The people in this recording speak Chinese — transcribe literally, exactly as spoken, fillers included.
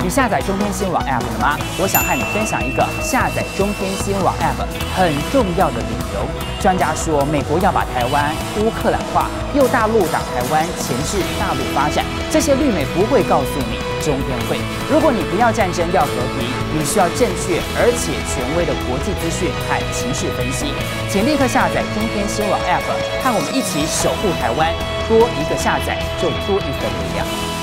你下载中天新闻网 App 了吗？我想和你分享一个下载中天新闻网 App 很重要的理由。专家说，美国要把台湾乌克兰化，右大陆打台湾，钳制大陆发展，这些绿媒不会告诉你，中天会。如果你不要战争，要和平，你需要正确而且权威的国际资讯和情势分析，请立刻下载中天新闻网 App， 和我们一起守护台湾。多一个下载，就多一份力量。